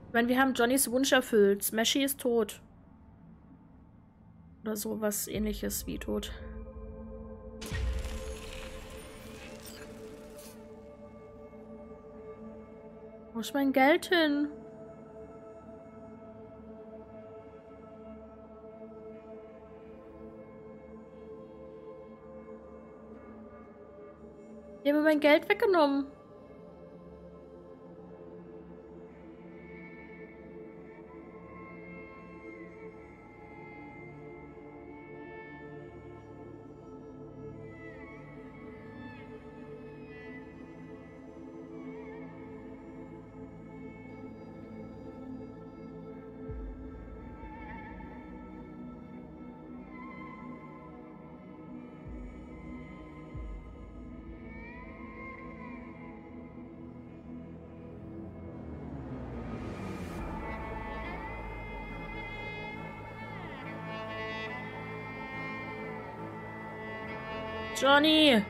Ich meine, wir haben Johnnys Wunsch erfüllt. Smashy ist tot. Oder sowas ähnliches wie tot. Wo ist mein Geld hin? Die haben mir mein Geld weggenommen. Johnny!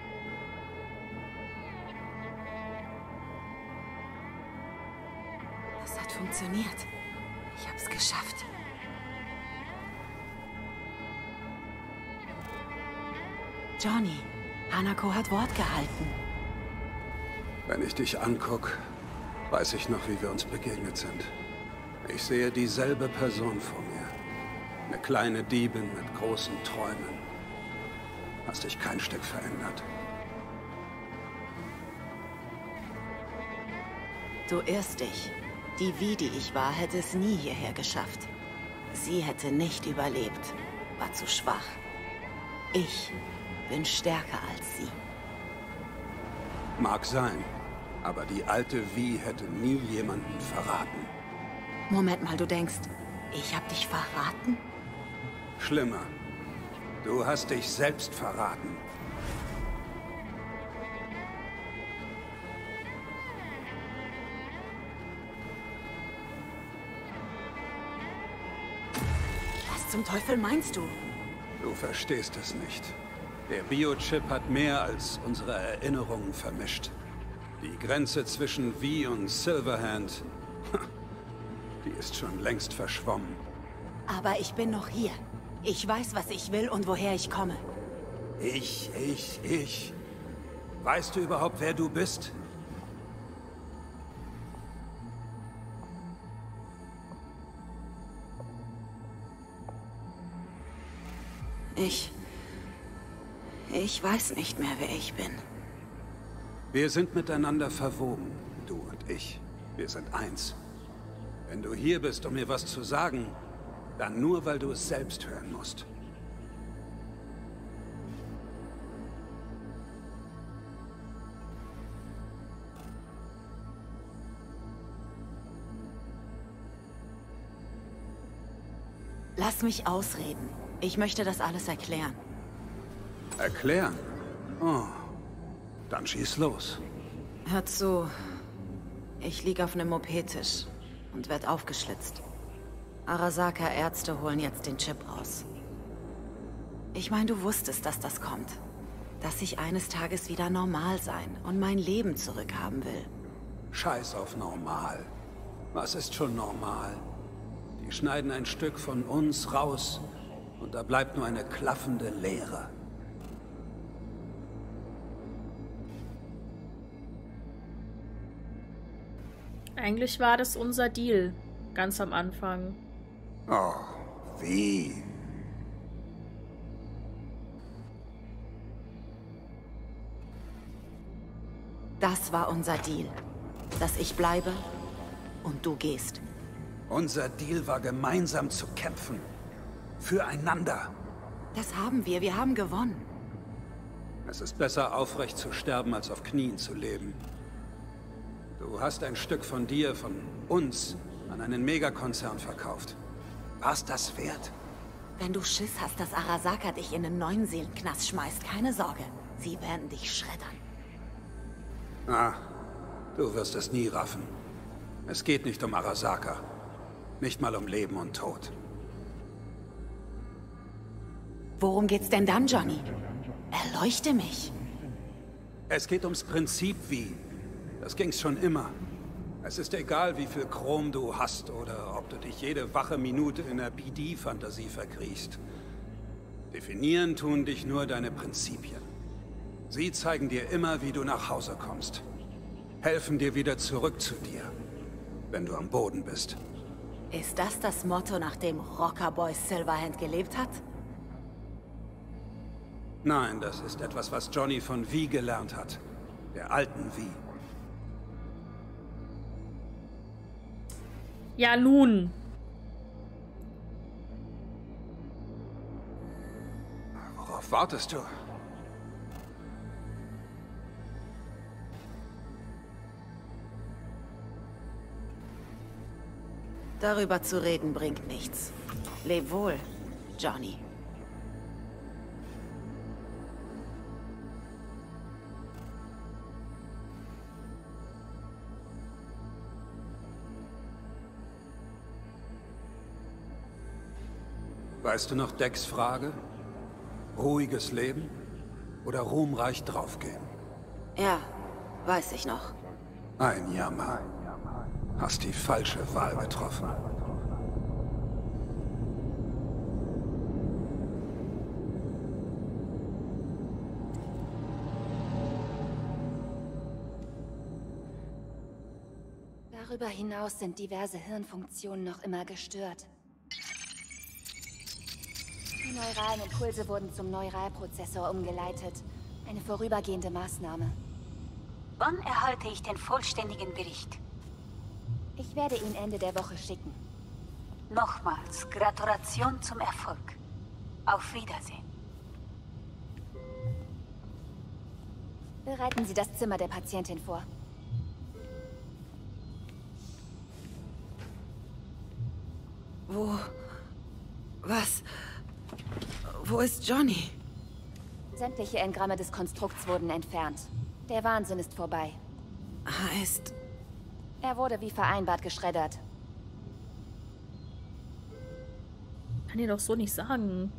Das hat funktioniert. Ich hab's geschafft. Johnny, Hanako hat Wort gehalten. Wenn ich dich anguck, weiß ich noch, wie wir uns begegnet sind. Ich sehe dieselbe Person vor mir. Eine kleine Diebin mit großen Träumen. Hast dich kein Stück verändert. Du irrst dich. Die Wie, die ich war, hätte es nie hierher geschafft. Sie hätte nicht überlebt, war zu schwach. Ich bin stärker als sie. Mag sein, aber die alte Wie hätte nie jemanden verraten. Moment mal, du denkst, ich hab dich verraten? Schlimmer. Du hast dich selbst verraten. Was zum Teufel meinst du? Du verstehst es nicht. Der Biochip hat mehr als unsere Erinnerungen vermischt. Die Grenze zwischen Vi und Silverhand, die ist schon längst verschwommen. Aber ich bin noch hier. Ich weiß, was ich will und woher ich komme. Ich. Weißt du überhaupt, wer du bist? Ich weiß nicht mehr, wer ich bin. Wir sind miteinander verwoben, du und ich. Wir sind eins. Wenn du hier bist, um mir was zu sagen, dann nur, weil du es selbst hören musst. Lass mich ausreden. Ich möchte das alles erklären. Erklären? Oh, dann schieß los. Hör zu. Ich liege auf einem OP-Tisch und werde aufgeschlitzt. Arasaka-Ärzte holen jetzt den Chip raus. Ich meine, du wusstest, dass das kommt. Dass ich eines Tages wieder normal sein und mein Leben zurückhaben will. Scheiß auf normal. Was ist schon normal? Die schneiden ein Stück von uns raus und da bleibt nur eine klaffende Leere. Eigentlich war das unser Deal. Ganz am Anfang. Oh, wie? Das war unser Deal. Dass ich bleibe und du gehst. Unser Deal war, gemeinsam zu kämpfen. Füreinander. Das haben wir. Wir haben gewonnen. Es ist besser, aufrecht zu sterben, als auf Knien zu leben. Du hast ein Stück von dir, von uns, an einen Megakonzern verkauft. War's das wert? Wenn du Schiss hast, dass Arasaka dich in einen neuen Seelenknast schmeißt, keine Sorge. Sie werden dich schreddern. Ah, du wirst es nie raffen. Es geht nicht um Arasaka. Nicht mal um Leben und Tod. Worum geht's denn dann, Johnny? Erleuchte mich. Es geht ums Prinzip wie. Das ging's schon immer. Es ist egal, wie viel Chrom du hast oder ob du dich jede wache Minute in der BD-Fantasie verkriechst. Definieren tun dich nur deine Prinzipien. Sie zeigen dir immer, wie du nach Hause kommst. Helfen dir wieder zurück zu dir, wenn du am Boden bist. Ist das das Motto, nach dem Rockerboy Silverhand gelebt hat? Nein, das ist etwas, was Johnny von V gelernt hat. Der alten V. Ja, nun. Worauf wartest du? Darüber zu reden bringt nichts. Leb wohl, Johnny. Weißt du noch Decks Frage? Ruhiges Leben oder ruhmreich draufgehen? Ja, weiß ich noch. Ein Jammer. Hast die falsche Wahl getroffen. Darüber hinaus sind diverse Hirnfunktionen noch immer gestört. Die neuralen Impulse wurden zum Neuralprozessor umgeleitet. Eine vorübergehende Maßnahme. Wann erhalte ich den vollständigen Bericht? Ich werde ihn Ende der Woche schicken. Nochmals, Gratulation zum Erfolg. Auf Wiedersehen. Bereiten Sie das Zimmer der Patientin vor. Was? Wo ist Johnny? Sämtliche Engramme des Konstrukts wurden entfernt. Der Wahnsinn ist vorbei. Heißt... Er wurde wie vereinbart geschreddert. Kann ihr doch so nicht sagen.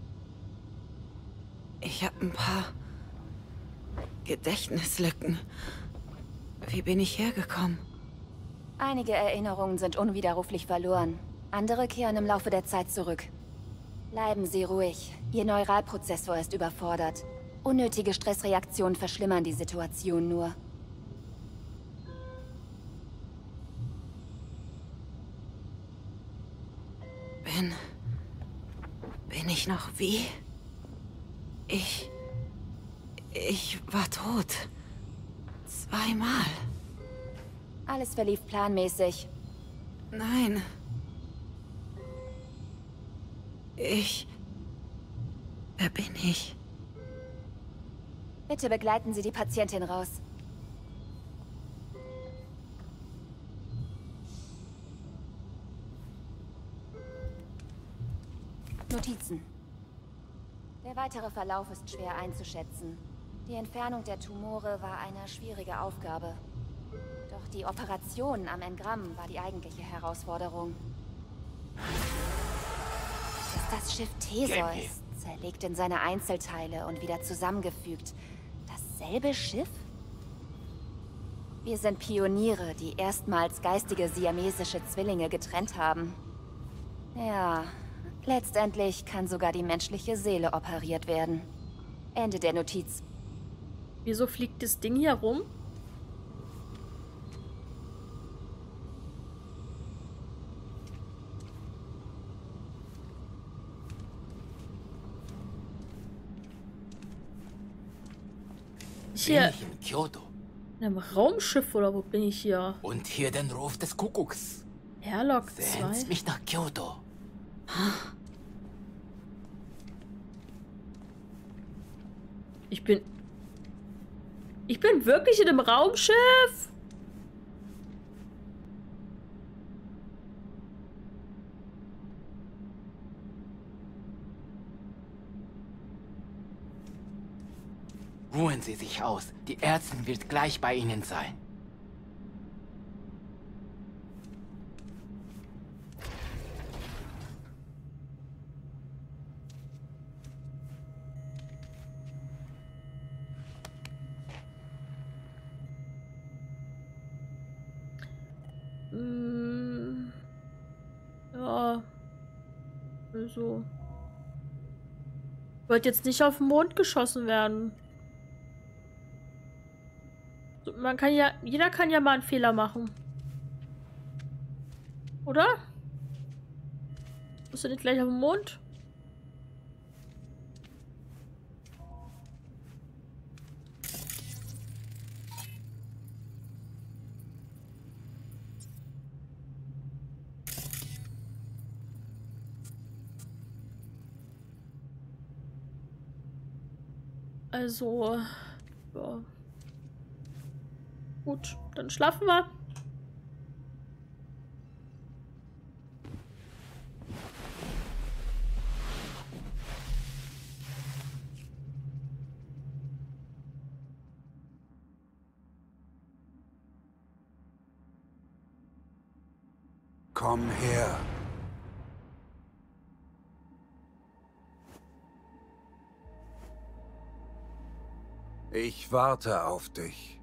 Ich habe ein paar Gedächtnislücken. Wie bin ich hergekommen? Einige Erinnerungen sind unwiderruflich verloren. Andere kehren im Laufe der Zeit zurück. Bleiben Sie ruhig. Ihr Neuralprozessor ist überfordert. Unnötige Stressreaktionen verschlimmern die Situation nur. Bin ich noch wie? Ich war tot. Zweimal. Alles verlief planmäßig. Nein. Wer bin ich? Bitte begleiten Sie die Patientin raus. Notizen. Der weitere Verlauf ist schwer einzuschätzen. Die Entfernung der Tumore war eine schwierige Aufgabe. Doch die Operation am Engramm war die eigentliche Herausforderung. Ist das Schiff Theseus, zerlegt in seine Einzelteile und wieder zusammengefügt. Dasselbe Schiff? Wir sind Pioniere, die erstmals geistige siamesische Zwillinge getrennt haben. Ja, letztendlich kann sogar die menschliche Seele operiert werden. Ende der Notiz. Wieso fliegt das Ding hier rum? Bin ich in Kyoto. In einem Raumschiff oder wo bin ich hier? Und hier den Ruf des Kuckucks. Airlock Sehnt 2. mich nach Kyoto. Ich bin wirklich in einem Raumschiff? Ruhen Sie sich aus. Die Ärztin wird gleich bei Ihnen sein. Also. Wird jetzt nicht auf den Mond geschossen werden. Man kann ja. Jeder kann ja mal einen Fehler machen. Oder? Bist du nicht gleich auf dem Mond? Also, ja. Gut, dann schlafen wir. Komm her. Ich warte auf dich.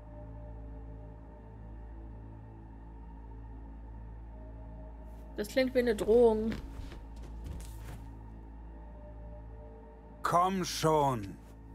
Das klingt wie eine Drohung. Komm schon.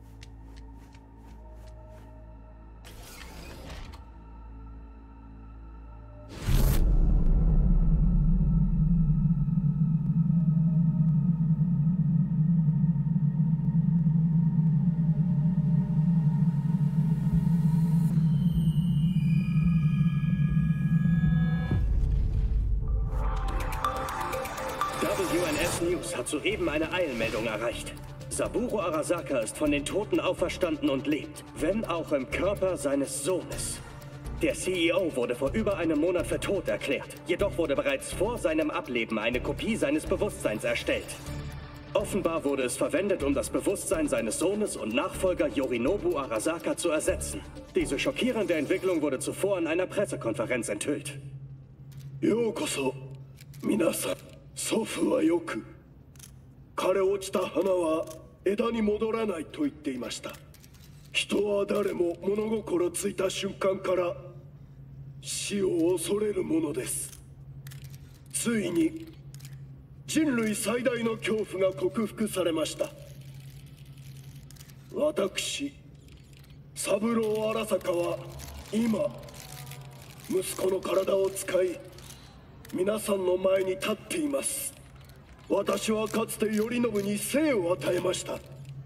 WNS News hat soeben eine Eilmeldung erreicht. Saburo Arasaka ist von den Toten auferstanden und lebt, wenn auch im Körper seines Sohnes. Der CEO wurde vor über einem Monat für tot erklärt. Jedoch wurde bereits vor seinem Ableben eine Kopie seines Bewusstseins erstellt. Offenbar wurde es verwendet, um das Bewusstsein seines Sohnes und Nachfolger Yorinobu Arasaka zu ersetzen. Diese schockierende Entwicklung wurde zuvor in einer Pressekonferenz enthüllt. Yokoso, minasan. 祖父はよく枯れ落ちた花は枝に戻らないと言っていました。人は誰も物心ついた瞬間から死を恐れるものです。ついに人類最大の恐怖が克服されました。私三郎荒坂は今息子の体を使い皆さんの前に立っています。私はかつて頼信に生を与えました。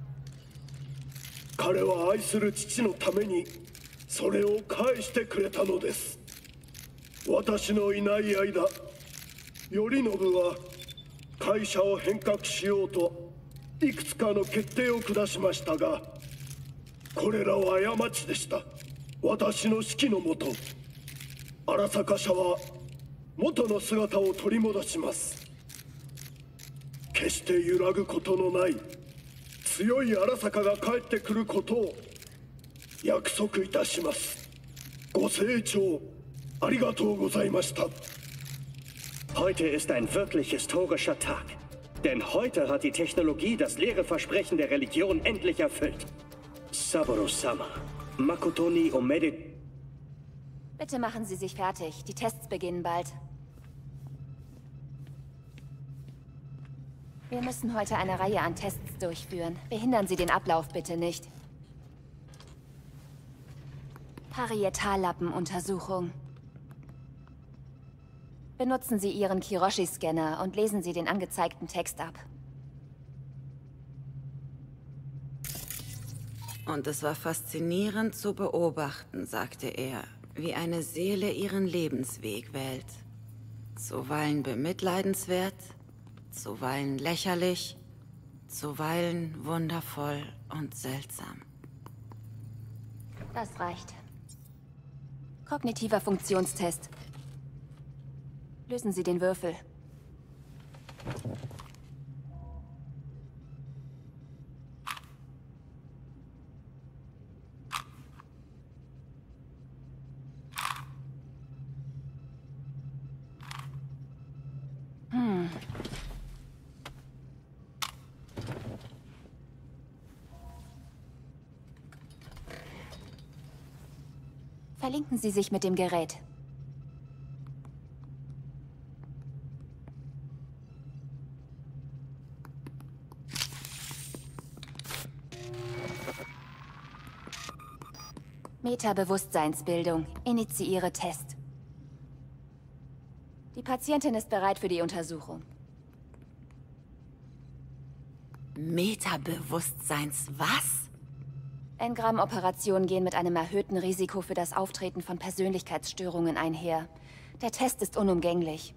彼は愛する父のためにそれを返してくれたのです。私のいない間、頼信は会社を変革しようといくつかの決定を下しましたが、これらは過ちでした。私の指揮のもと、荒坂社は元の姿を取り戻します。決して揺らぐことのない強い荒坂が帰ってくることを約束いたします。ご清聴ありがとうございました。Heute ist ein wirklich historischer Tag. Denn heute hat die Technologie das leere Versprechen der Religion endlich erfüllt. Saburo-sama, Makoto ni omede. Bitte machen Sie sich fertig. Die Tests beginnen bald. Wir müssen heute eine Reihe an Tests durchführen. Behindern Sie den Ablauf bitte nicht. Parietallappenuntersuchung. Benutzen Sie Ihren Kiroshi-Scanner und lesen Sie den angezeigten Text ab. Und es war faszinierend zu beobachten, sagte er, wie eine Seele ihren Lebensweg wählt. Zuweilen bemitleidenswert, zuweilen lächerlich, zuweilen wundervoll und seltsam. Das reicht. Kognitiver Funktionstest. Lösen Sie den Würfel. Verlinken Sie sich mit dem Gerät. Meta-Bewusstseinsbildung. Initiiere Test. Die Patientin ist bereit für die Untersuchung. Metabewusstseins was? Engramm-Operationen gehen mit einem erhöhten Risiko für das Auftreten von Persönlichkeitsstörungen einher. Der Test ist unumgänglich.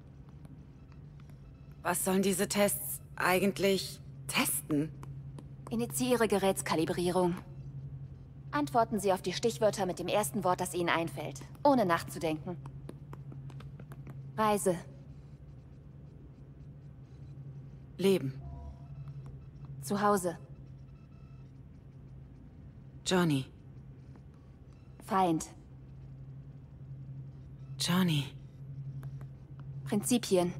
Was sollen diese Tests eigentlich testen? Initiiere Gerätskalibrierung. Antworten Sie auf die Stichwörter mit dem ersten Wort, das Ihnen einfällt, ohne nachzudenken. Reise. Leben. Zuhause. Johnny. Feind. Johnny. Prinzipien.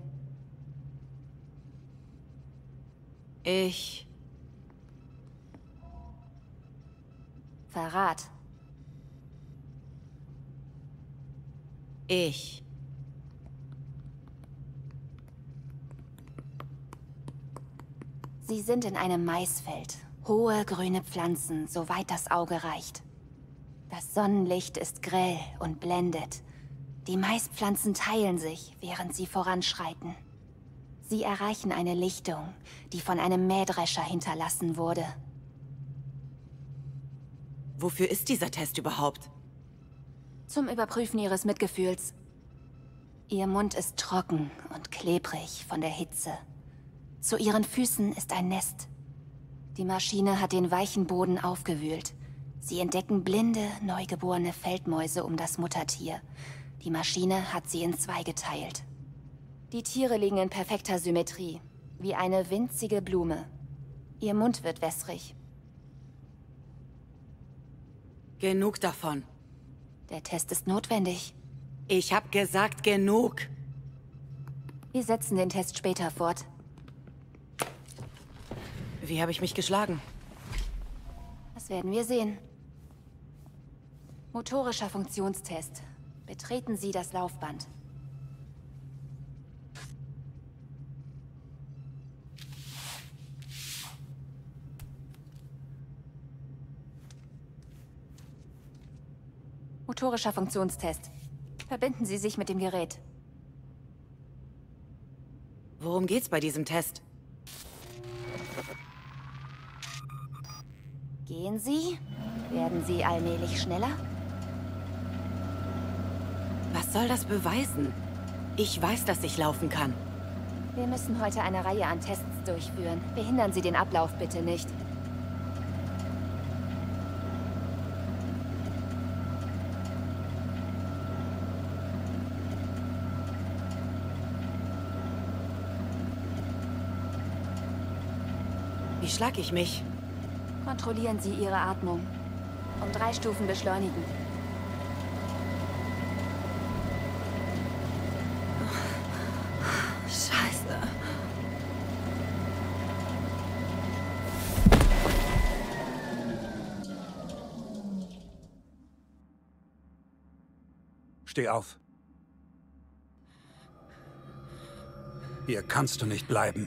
Ich. Verrat. Ich. Sie sind in einem Maisfeld. Hohe grüne Pflanzen, soweit das Auge reicht. Das Sonnenlicht ist grell und blendet. Die Maispflanzen teilen sich, während sie voranschreiten. Sie erreichen eine Lichtung, die von einem Mähdrescher hinterlassen wurde. Wofür ist dieser Test überhaupt? Zum Überprüfen Ihres Mitgefühls. Ihr Mund ist trocken und klebrig von der Hitze. Zu Ihren Füßen ist ein Nest. Die Maschine hat den weichen Boden aufgewühlt. Sie entdecken blinde, neugeborene Feldmäuse um das Muttertier. Die Maschine hat sie in zwei geteilt. Die Tiere liegen in perfekter Symmetrie, wie eine winzige Blume. Ihr Mund wird wässrig. Genug davon. Der Test ist notwendig. Ich hab gesagt, genug. Wir setzen den Test später fort. Wie habe ich mich geschlagen? Das werden wir sehen. Motorischer Funktionstest. Betreten Sie das Laufband. Motorischer Funktionstest. Verbinden Sie sich mit dem Gerät. Worum geht's bei diesem Test? Gehen Sie? Werden Sie allmählich schneller? Was soll das beweisen? Ich weiß, dass ich laufen kann. Wir müssen heute eine Reihe an Tests durchführen. Behindern Sie den Ablauf bitte nicht. Wie schlag ich mich? Kontrollieren Sie Ihre Atmung. Um 3 Stufen beschleunigen. Scheiße. Steh auf. Hier kannst du nicht bleiben.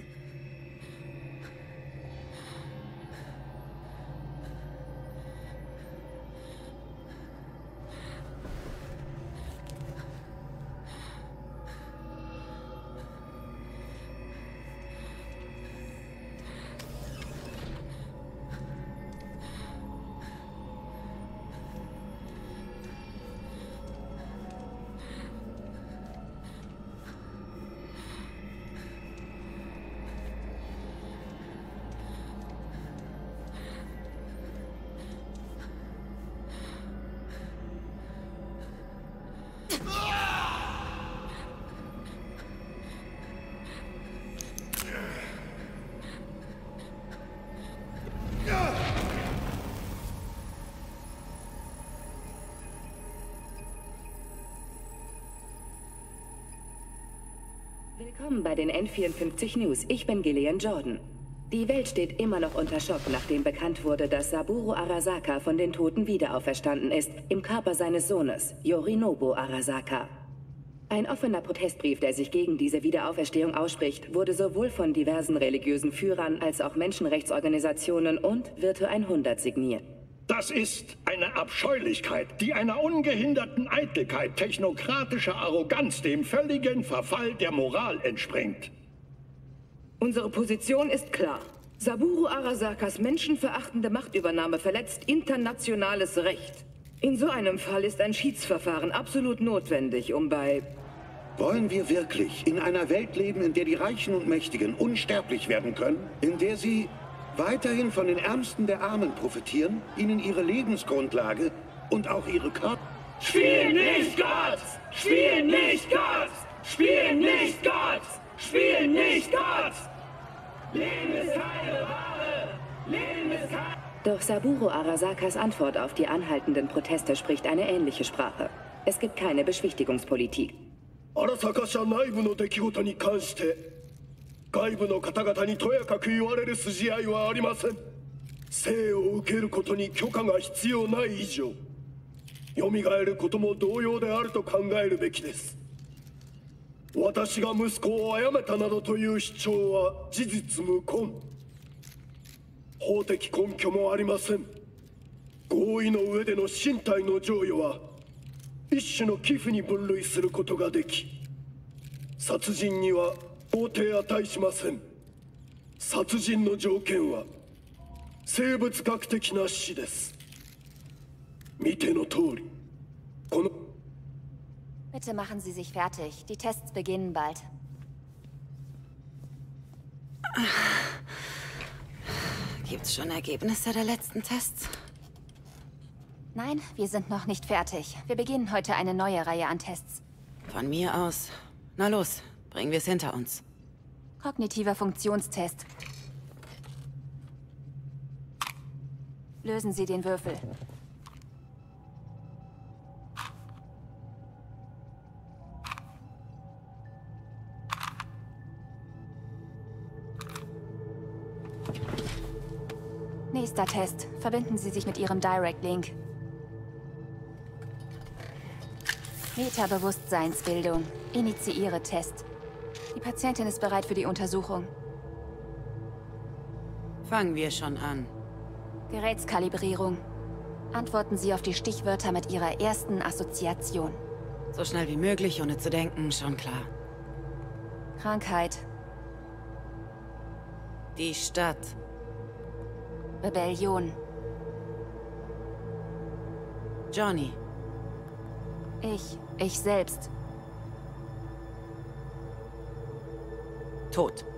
Willkommen bei den N54 News. Ich bin Gillian Jordan. Die Welt steht immer noch unter Schock, nachdem bekannt wurde, dass Saburo Arasaka von den Toten wiederauferstanden ist, im Körper seines Sohnes, Yorinobu Arasaka. Ein offener Protestbrief, der sich gegen diese Wiederauferstehung ausspricht, wurde sowohl von diversen religiösen Führern als auch Menschenrechtsorganisationen und Virtu 100 signiert. Das ist eine Abscheulichkeit, die einer ungehinderten Eitelkeit technokratischer Arroganz dem völligen Verfall der Moral entspringt. Unsere Position ist klar. Saburo Arasakas menschenverachtende Machtübernahme verletzt internationales Recht. In so einem Fall ist ein Schiedsverfahren absolut notwendig, um bei... Wollen wir wirklich in einer Welt leben, in der die Reichen und Mächtigen unsterblich werden können? In der sie weiterhin von den Ärmsten der Armen profitieren, ihnen ihre Lebensgrundlage und auch ihre Körper... Spiel nicht Gott! Spiel nicht Gott! Spiel nicht Gott! Spiel nicht Gott! Leben ist keine Ware! Leben ist keine... Doch Saburo Arasakas Antwort auf die anhaltenden Proteste spricht eine ähnliche Sprache. Es gibt keine Beschwichtigungspolitik. Arasaka-社内部の出来事に関して外部の方々にとやかく言われる筋合いはありません。生を受けることに許可が必要ない以上、蘇ることも同様であると考えるべきです。私が息子を殺めたなどという主張は事実無根。法的根拠もありません。合意の上での身体の贈与は一種の寄付に分類することができ、殺人には到底値しません。殺人の条件は生物学的な死です。見ての通り、この Bitte machen Sie sich fertig. Die Tests beginnen bald. Gibt's schon Ergebnisse der letzten Tests? Nein, wir sind noch nicht fertig. Wir beginnen heute eine neue Reihe an Tests. Von mir aus. Na los, bringen wir es hinter uns. Kognitiver Funktionstest. Lösen Sie den Würfel. Nächster Test. Verbinden Sie sich mit Ihrem Direct Link. Metabewusstseinsbildung. Initiiere Test. Die Patientin ist bereit für die Untersuchung. Fangen wir schon an. Gerätskalibrierung. Antworten Sie auf die Stichwörter mit Ihrer ersten Assoziation. So schnell wie möglich, ohne zu denken, schon klar. Krankheit. Die Stadt. Rebellion. Johnny. Ich selbst. Tod.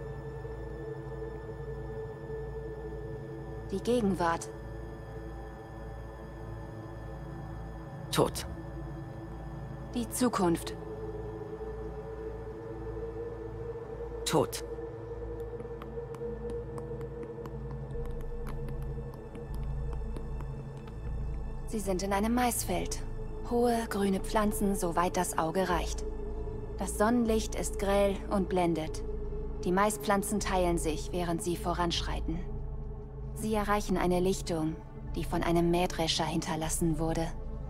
Die Gegenwart. Tod. Die Zukunft. Tod. Sie sind in einem Maisfeld. Hohe, grüne Pflanzen, soweit das Auge reicht. Das Sonnenlicht ist grell und blendet. Die Maispflanzen teilen sich, während sie voranschreiten. Sie erreichen eine Lichtung, die von einem Mähdrescher hinterlassen wurde.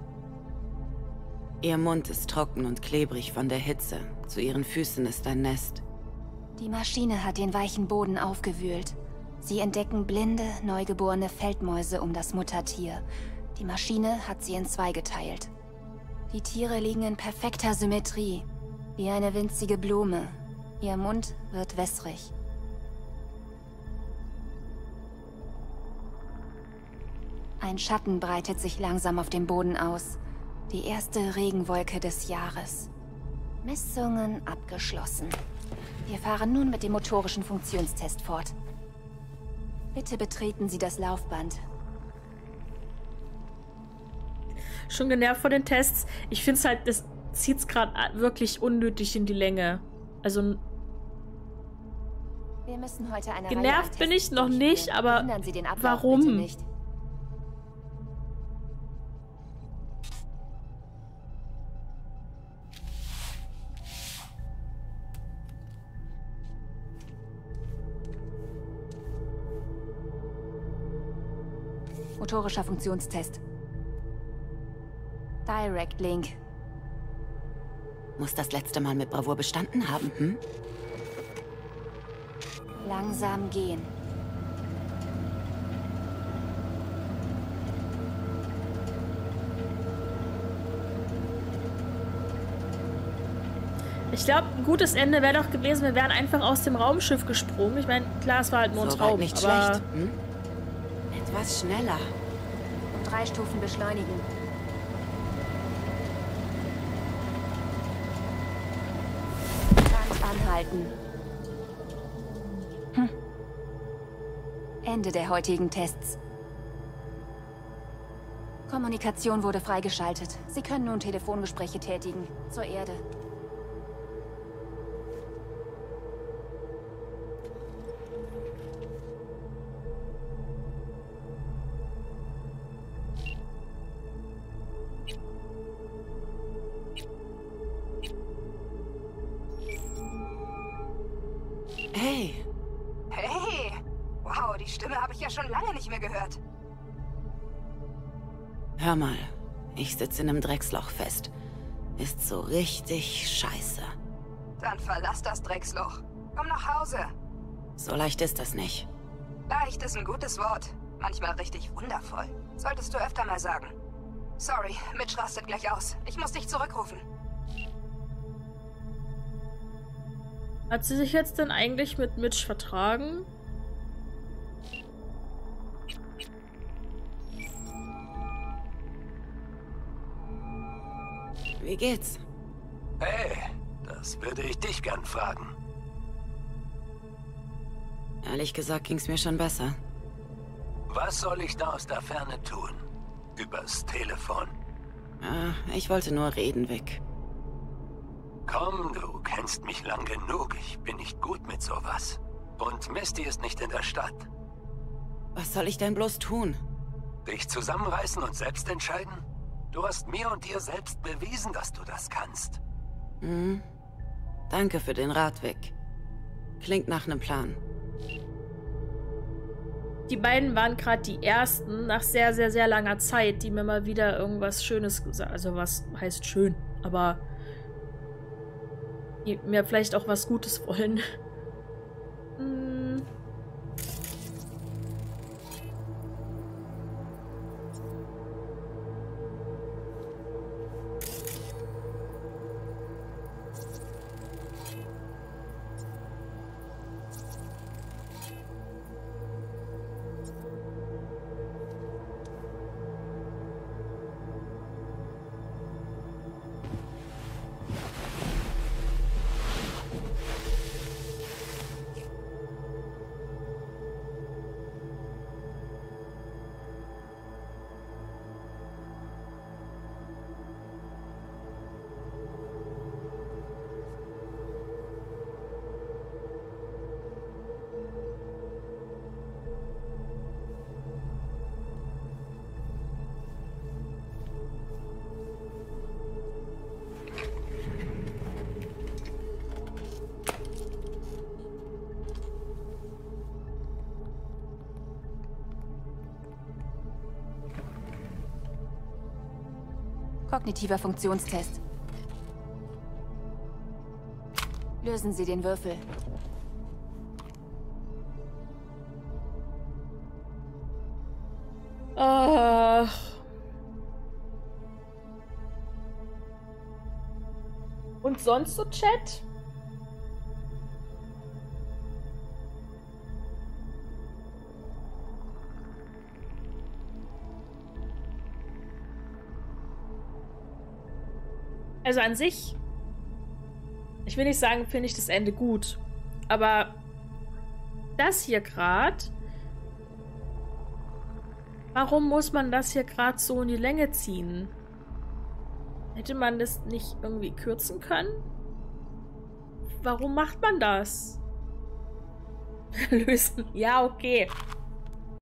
Ihr Mund ist trocken und klebrig von der Hitze. Zu ihren Füßen ist ein Nest. Die Maschine hat den weichen Boden aufgewühlt. Sie entdecken blinde, neugeborene Feldmäuse um das Muttertier. Die Maschine hat sie in zwei geteilt. Die Tiere liegen in perfekter Symmetrie, wie eine winzige Blume. Ihr Mund wird wässrig. Ein Schatten breitet sich langsam auf dem Boden aus. Die erste Regenwolke des Jahres. Messungen abgeschlossen. Wir fahren nun mit dem motorischen Funktionstest fort. Bitte betreten Sie das Laufband. Schon genervt von den Tests. Ich finde es halt, das zieht es gerade wirklich unnötig in die Länge. Also wir müssen heute eine genervt bin ich noch nicht, aber Sie den Ablauf warum? Bitte nicht. Motorischer Funktionstest. Direct Link. Muss das letzte Mal mit Bravour bestanden haben, hm? Langsam gehen. Ich glaube, ein gutes Ende wäre doch gewesen, wir wären einfach aus dem Raumschiff gesprungen. Ich meine, klar, es war halt nur ein Traum, nicht aber... schlecht. Hm? Etwas schneller. Um 3 Stufen beschleunigen. Brand anhalten. Ende der heutigen Tests. Kommunikation wurde freigeschaltet. Sie können nun Telefongespräche tätigen. Zur Erde. Hey. Hey! Wow, die Stimme habe ich ja schon lange nicht mehr gehört. Hör mal, ich sitze in einem Drecksloch fest. Ist so richtig scheiße. Dann verlass das Drecksloch. Komm nach Hause. So leicht ist das nicht. Leicht ist ein gutes Wort. Manchmal richtig wundervoll. Solltest du öfter mal sagen. Sorry, Mitch rastet gleich aus. Ich muss dich zurückrufen. Hat sie sich jetzt denn eigentlich mit Mitch vertragen? Wie geht's? Hey, das würde ich dich gern fragen. Ehrlich gesagt ging's mir schon besser. Was soll ich da aus der Ferne tun? Übers Telefon? Ah, ich wollte nur reden, Vic. Komm, du kennst mich lang genug. Ich bin nicht gut mit sowas. Und Misty ist nicht in der Stadt. Was soll ich denn bloß tun? Dich zusammenreißen und selbst entscheiden? Du hast mir und dir selbst bewiesen, dass du das kannst. Hm. Danke für den Rat, Vic. Klingt nach einem Plan. Die beiden waren gerade die ersten nach sehr, sehr, sehr langer Zeit, die mir mal wieder irgendwas Schönes gesagt, also was heißt schön, aber die mir vielleicht auch was Gutes wollen. Kognitiver Funktionstest. Lösen Sie den Würfel. Und sonst so, Chat? Also an sich, ich will nicht sagen, finde ich das Ende gut, aber das hier gerade, warum muss man das hier gerade so in die Länge ziehen? Hätte man das nicht irgendwie kürzen können? Warum macht man das? Lösen. Ja, okay.